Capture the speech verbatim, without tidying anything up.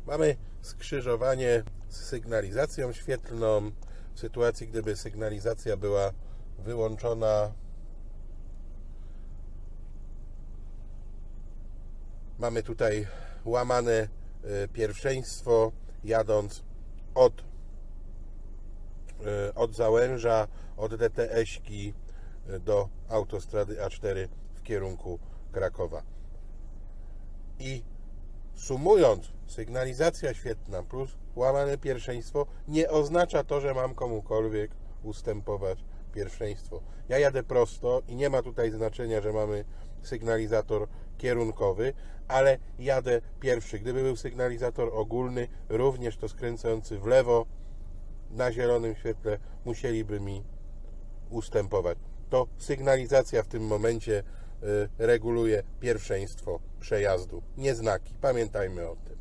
Mamy skrzyżowanie z sygnalizacją świetlną. W sytuacji, gdyby sygnalizacja była wyłączona, mamy tutaj łamane pierwszeństwo, jadąc od, od Załęża, od D T S-ki do autostrady A cztery w kierunku Krakowa. I sumując, sygnalizacja świetlna plus łamane pierwszeństwo nie oznacza to, że mam komukolwiek ustępować pierwszeństwo. Ja jadę prosto i nie ma tutaj znaczenia, że mamy sygnalizator kierunkowy, ale jadę pierwszy. Gdyby był sygnalizator ogólny, również to skręcający w lewo na zielonym świetle, musieliby mi ustępować. To sygnalizacja w tym momencie reguluje pierwszeństwo przejazdu, nie znaki. Pamiętajmy o tym.